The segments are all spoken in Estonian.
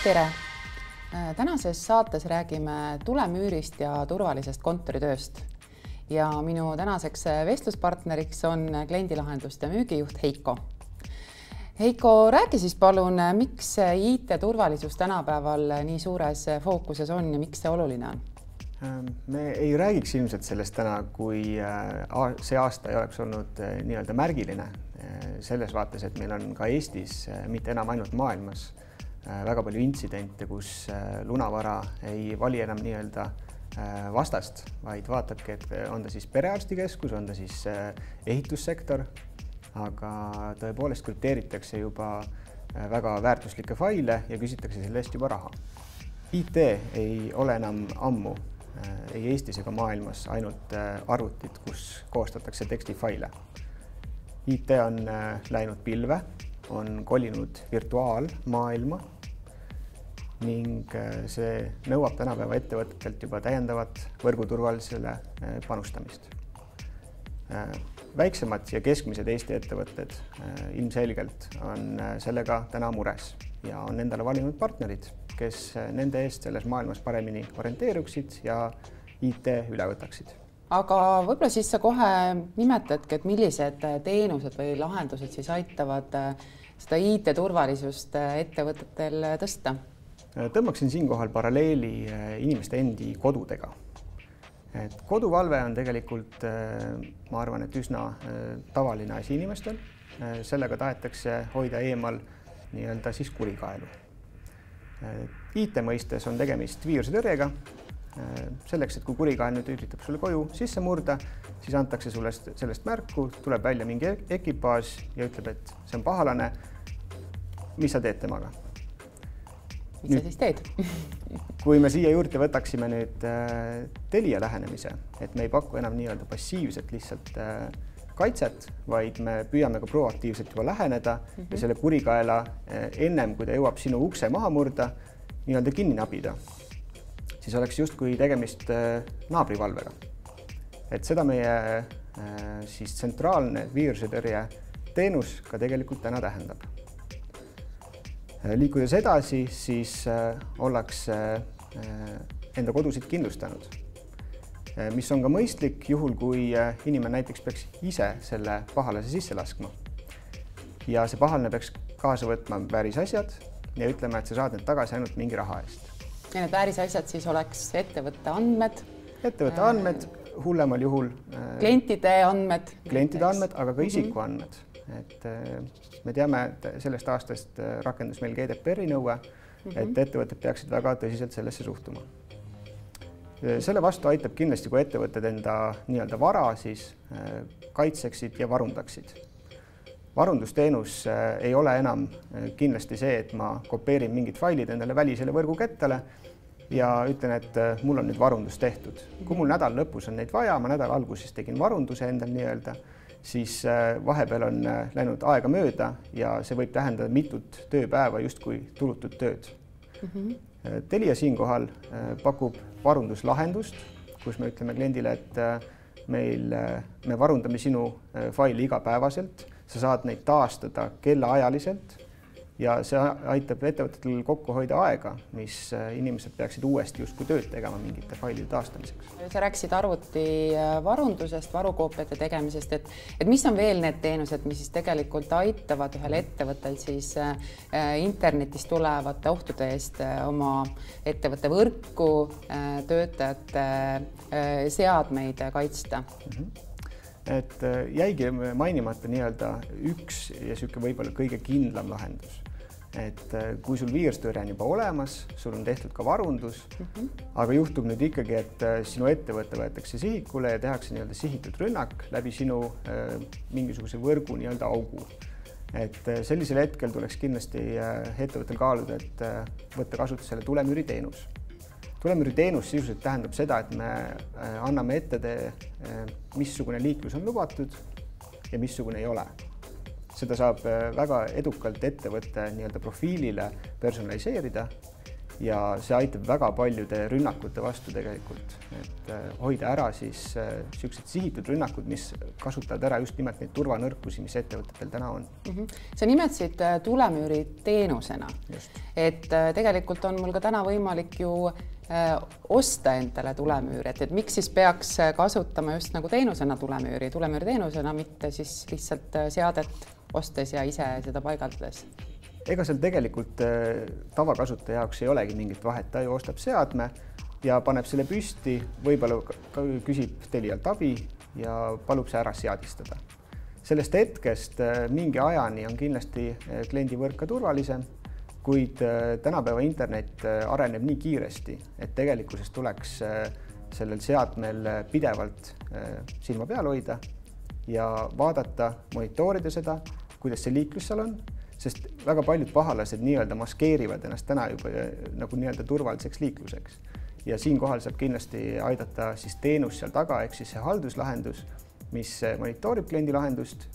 Tere! Tänases saates räägime tulemüürist ja turvalisest kontoritööst. Ja minu tänaseks vestluspartneriks on kliendilahenduste müügijuht Heiko. Heiko, räägi siis palun, miks IT-turvalisus tänapäeval nii suures fookuses on ja miks see oluline on? Me ei räägiks ilmselt sellest täna, kui see aasta ei oleks olnud nii-öelda märgiline selles vaates, et meil on ka Eestis, mitte enam ainult maailmas, väga palju intsidente, kus lunavara ei vali enam nii-öelda vastast, vaid vaatabki, et on ta siis perearstikeskus, on ta siis ehitussektor, aga tõepoolest krüpteeritakse juba väga väärtuslikke faile ja küsitakse selle eest juba raha. IT ei ole enam ammu ei Eestis ega maailmas ainult arvutid, kus koostatakse tekstifaile. IT on läinud pilve, on kolinud virtuaalmaailma ning see nõuab tänapäeva ettevõtetelt juba täiendavat võrguturvalisele panustamist. Väiksemad ja keskmised Eesti ettevõtted ilmselgelt on sellega täna mures ja on endale valinud partnerid, kes nende eest selles maailmas paremini orienteeruksid ja IT üle võtaksid. Aga võib-olla siis sa kohe nimetadki, et millised teenused või lahendused siis aitavad seda IT-turvalisust ettevõtetel tõsta? Tõmbaksin siinkohal paralleeli inimeste endi kodudega. Et koduvalve on tegelikult, ma arvan, et üsna tavaline asi inimestel. Sellega tahetakse hoida eemal nii-öelda siis kurikaelu. IT mõistes on tegemist viirusetõrjega. Selleks, et kui kurikael nüüd üritab sulle koju sisse murda, siis antakse sulle sellest märku, tuleb välja mingi ekipaaž ja ütleb, et see on pahalane. Mis sa teed temaga? Mis sa siis teed? Kui me siia juurde võtaksime nüüd Telia lähenemise, et me ei paku enam nii-öelda passiivset lihtsalt kaitset, vaid me püüame ka proaktiivselt juba läheneda ja selle kurikaela ennem, kui ta jõuab sinu ukse maha murda, nii-öelda kinni nabida, siis oleks justkui tegemist naabrivalvega. Et seda meie siis tsentraalne viirusetõrje teenus ka tegelikult täna tähendab. Liikudes edasi, siis ollakse enda kodusid kindlustanud, mis on ka mõistlik juhul, kui inimene näiteks peaks ise selle pahalase sisse laskma. Ja see pahalane peaks kaasa võtma väärisasjad ja ütlema, et sa saad need tagasi ainult mingi raha eest. Ja need väärisasjad siis oleks ettevõtte andmed? Ettevõtte andmed, hullemal juhul klientide andmed, aga ka isiku andmed. Et me teame, et sellest aastast rakendus meil GDPR-i nõue, et ettevõtted peaksid väga tõsiselt sellesse suhtuma. Selle vastu aitab kindlasti, kui ettevõtted enda nii-öelda vara siis kaitseksid ja varundaksid. Varundusteenus ei ole enam kindlasti see, et ma kopeerin mingid failid endale välisele võrgukettale ja ütlen, et mul on nüüd varundus tehtud. Kui mul nädal lõpus on neid vaja, ma nädal alguses tegin varunduse endal nii-öelda, siis vahepeal on läinud aega mööda ja see võib tähendada mitut tööpäeva justkui tulutud tööd. Telia siinkohal pakub varunduslahendust, kus me ütleme kliendile, et me varundame sinu faili igapäevaselt, sa saad neid taastada kellaajaliselt ja see aitab ettevõtetel kokku hoida aega, mis inimesed peaksid uuesti justkui tööd tegema mingite failide taastamiseks. Sa rääkisid arvuti varundusest, varukoopiate tegemisest, et mis on veel need teenused, mis siis tegelikult aitavad ühel ettevõttel siis internetist tulevate ohtude eest oma ettevõtte võrku, töötajate seadmeid kaitsta? Et jäigi mainimata nii-öelda üks ja selline võib-olla kõige kindlam lahendus. Et kui sul viirustõrje on juba olemas, sul on tehtud ka varundus, aga juhtub nüüd ikkagi, et sinu ettevõtte võetakse sihikule ja tehakse nii-öelda sihitud rünnak läbi sinu mingisuguse võrgu nii-öelda augu. Et sellisel hetkel tuleks kindlasti ettevõttel kaaluda, et võtta kasutusele tulemüüri teenus. Tulemüüri teenus sisuliselt tähendab seda, et me anname ette, missugune liiklus on lubatud ja missugune ei ole. Seda saab väga edukalt ettevõtte nii-öelda profiilile personaliseerida ja see aitab väga paljude rünnakute vastu tegelikult, et hoida ära siis niisugused sihitud rünnakud, mis kasutavad ära just nimelt neid turvanõrkusi, mis ettevõtetel täna on. Sa nimetasid tulemüüri teenusena, et tegelikult on mul ka täna võimalik ju osta endale tulemüüri, et miks siis peaks kasutama just nagu teenusena tulemüüri teenusena, mitte siis lihtsalt seadet ostes ja ise seda paigaldades? Ega seal tegelikult tavakasutaja jaoks ei olegi mingit vahet, ta ju ostab seadme ja paneb selle püsti, võib-olla küsib Telialt abi ja palub see ära seadistada. Sellest hetkest mingi ajani on kindlasti kliendivõrk ka turvalisem, kuid tänapäeva internet areneb nii kiiresti, et tegelikkuses tuleks sellel seadmel pidevalt silma peal hoida ja vaadata, monitoorida seda, kuidas see liiklus seal on, sest väga paljud pahalased nii-öelda maskeerivad ennast täna juba nagu nii-öelda turvaliseks liikluseks. Ja siinkohal saab kindlasti aidata siis teenus seal taga, ehk siis see halduslahendus, mis monitoorib kliendi lahendust,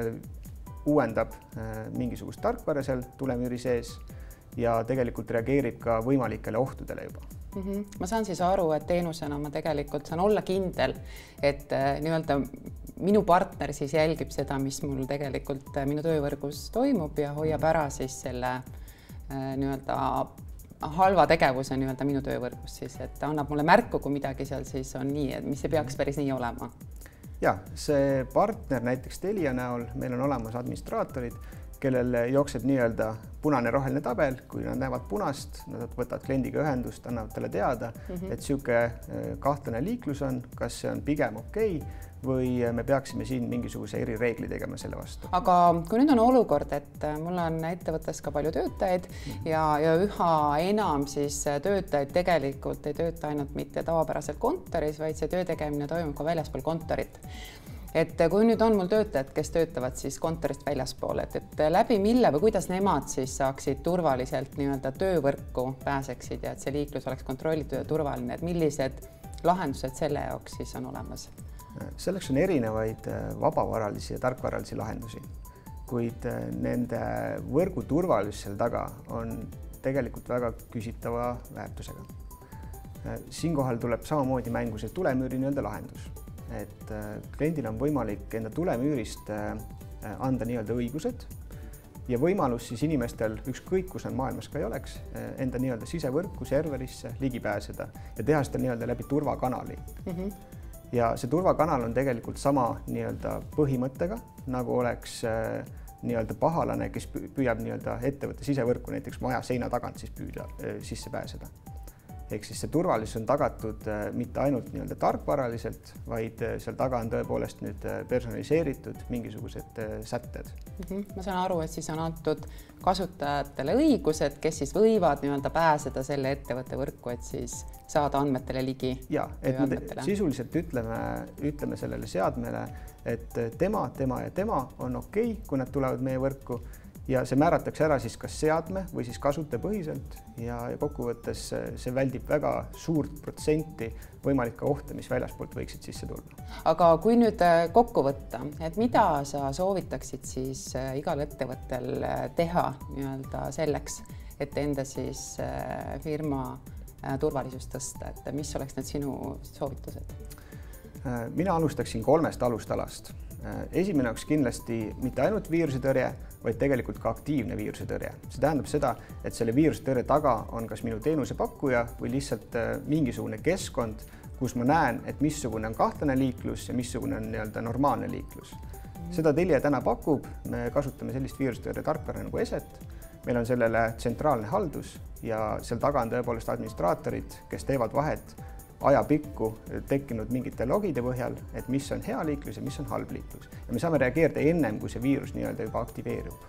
uuendab mingisugust tarkvara seal tulemüüri sees ja tegelikult reageerib ka võimalikele ohtudele juba. Ma saan siis aru, et teenusena ma tegelikult saan olla kindel, et nii-öelda minu partner siis jälgib seda, mis mul tegelikult minu töövõrgus toimub ja hoiab ära siis selle nii-öelda halva tegevuse nii-öelda minu töövõrgus siis, et annab mulle märku, kui midagi seal siis on nii, et mis ei peaks päris nii olema. Ja, see partner näiteks Telia näol, meil on olemas administraatorid, kellel jookseb nii-öelda punane-roheline tabel, kui nad näevad punast, nad võtavad kliendiga ühendust, annavad talle teada, et siuke kahtlane liiklus on, kas see on pigem okei, või me peaksime siin mingisuguse erireegli tegema selle vastu. Aga kui nüüd on olukord, et mul on ettevõttes ka palju töötajaid ja üha enam siis töötajaid tegelikult ei tööta ainult mitte tavapäraselt kontoris, vaid see töö tegemine toimub ka väljaspool kontorit. Et kui nüüd on mul töötajad, kes töötavad siis kontorist väljaspool, et läbi mille või kuidas nemad siis saaksid turvaliselt nii-öelda töövõrku pääseksid ja et see liiklus oleks kontrollitud ja turvaline, et millised lahendused selle jaoks siis on olemas? Selleks on erinevaid vabavaralisi ja tarkvaralisi lahendusi, kuid nende võrgu turvalisus seal taga on tegelikult väga küsitava väärtusega. Siinkohal tuleb samamoodi mängu see tulemüüri nii-öelda lahendus. Et kliendil on võimalik enda tulemüürist anda nii-öelda õigused ja võimalus siis inimestel ükskõik, kus nad maailmas ka ei oleks, enda nii-öelda sisevõrku, serverisse ligi pääseda ja teha seda nii-öelda läbi turvakanali. Ja see turvakanal on tegelikult sama nii-öelda põhimõttega, nagu oleks nii-öelda pahalane, kes püüab nii-öelda ettevõtte sisevõrku näiteks maja seina tagant siis püüda sisse pääseda. Ehk siis see turvalisus on tagatud mitte ainult nii-öelda tarkvaraliselt, vaid seal taga on tõepoolest nüüd personaliseeritud mingisugused sätted. Ma saan aru, et siis on antud kasutajatele õigused, kes siis võivad nii-öelda pääseda selle ettevõtte võrku, et siis saada andmetele ligi. Ja, et me sisuliselt ütleme sellele seadmele, et tema ja tema on okei, kui nad tulevad meie võrku ja see määratakse ära siis kas seadme või siis kasutajapõhiselt ja kokkuvõttes see väldib väga suurt protsenti võimalikke ohte, mis väljaspoolt võiksid sisse tulla. Aga kui nüüd kokku võtta, et mida sa soovitaksid siis igal ettevõttel teha nii-öelda selleks, et enda siis firma turvalisust tõsta, et mis oleks need sinu soovitused? Mina alustaksin 3 alustalast. Esimene oleks kindlasti mitte ainult viirusetõrje, vaid tegelikult ka aktiivne viirusetõrje. See tähendab seda, et selle viirusetõrje taga on kas minu teenusepakkuja või lihtsalt mingisugune keskkond, kus ma näen, et missugune on kahtlane liiklus ja missugune on nii-öelda normaalne liiklus. Seda Telia täna pakub, me kasutame sellist viirusetõrje tarkvara nagu ESET. Meil on sellele tsentraalne haldus ja seal taga on tõepoolest administraatorid, kes teevad vahet ajapikku tekkinud mingite logide põhjal, et mis on hea liiklus ja mis on halb liiklus. Ja me saame reageerida ennem, kui see viirus nii-öelda juba aktiveerub.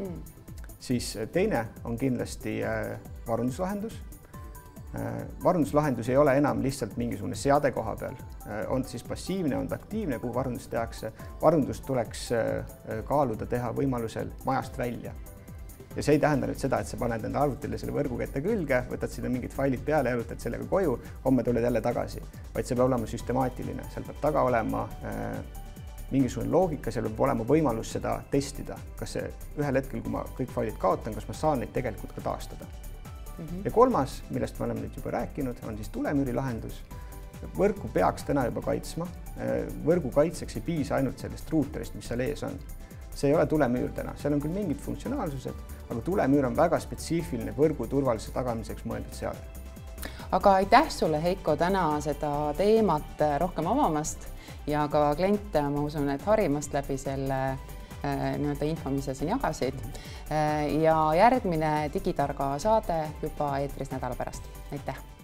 Siis teine on kindlasti varunduslahendus. Varunduslahendus ei ole enam lihtsalt mingisugune seade koha peal. On siis passiivne, on aktiivne, kuhu varundus tehakse. Varundust tuleks kaaluda teha võimalusel majast välja. Ja see ei tähenda nüüd seda, et sa paned enda arvutile selle võrgukette külge, võtad sinna mingid failid peale, jalutad sellega koju, homme tuled jälle tagasi, vaid see peab olema süstemaatiline. Seal peab taga olema mingisugune loogika, seal peab olema võimalus seda testida. Kas see ühel hetkel, kui ma kõik failid kaotan, kas ma saan neid tegelikult ka taastada? Ja kolmas, millest me oleme nüüd juba rääkinud, on siis tulemüüri lahendus. Võrku peaks täna juba kaitsma. Võrgu kaitseks ei piisa ainult sellest ruuterist, mis seal ees on. See ei ole tulemüür täna, seal on küll mingid funktsionaalsused, aga tulemüür on väga spetsiifiline võrgu turvalisuse tagamiseks mõeldud seade. Aga aitäh sulle, Heiko, täna seda teemat rohkem avamast ja ka kliente, ma usun, et harimast läbi selle info, mis sa siin jagasid. Ja järgmine Digitarga saade juba eetris nädala pärast. Aitäh!